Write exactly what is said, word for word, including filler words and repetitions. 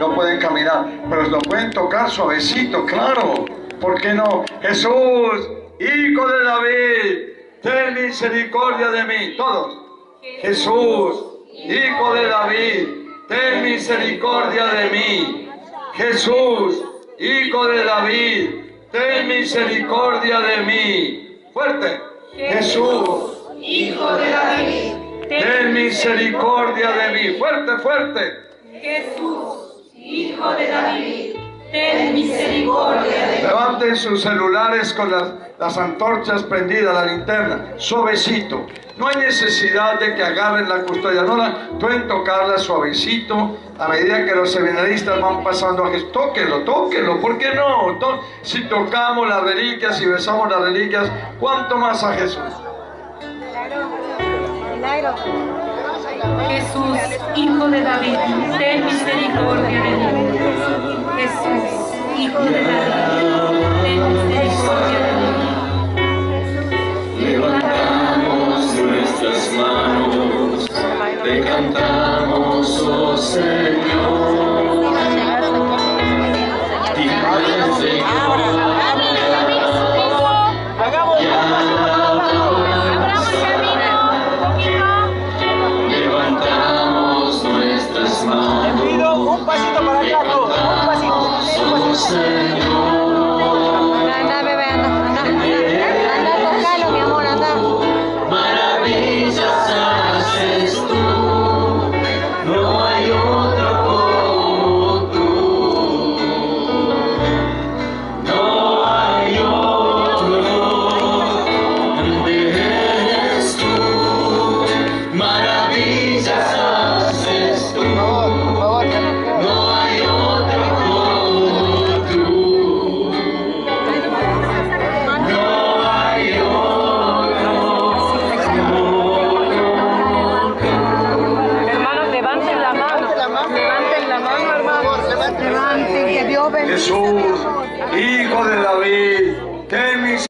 no pueden caminar, pero lo pueden tocar suavecito, claro. ¿Por qué no? Jesús, Hijo de David, ten misericordia de mí. Todos. Jesús, Hijo de David, ten misericordia de mí. Jesús, Hijo de David, ten misericordia de mí. Fuerte. Jesús, Hijo de David, ten misericordia de mí. Fuerte, fuerte. Jesús, Hijo de David, ten misericordia de mí. Levanten sus celulares con las, las antorchas prendidas, la linterna, suavecito. No hay necesidad de que agarren la custodia, no la, pueden tocarla suavecito a medida que los seminaristas van pasando a Jesús. Tóquenlo, tóquenlo, ¿por qué no? To si tocamos las reliquias y besamos las reliquias, ¿cuánto más a Jesús? Jesús, Hijo de David, ten misericordia de mí. Jesús, Hijo de David, ten misericordia de mí. Levantamos nuestras manos, te cantamos, oh Señor. Digno Señor, y levantamos nuestras manos. Te pido un pasito para atrás, tú, un pasito. Oh Señor. Anda, bebé, anda, anda, anda, anda, tocalo, mi amor, anda. Maravillas haces tú, no hay otro como tú, no hay otro, grande eres tú, maravillas haces tú, no hay otro como tú, no hay Hermanos, levanten la mano, levanten la mano, hermanos, levanten, que Dios bendiga. Jesús, Hijo de David, ten misericordia.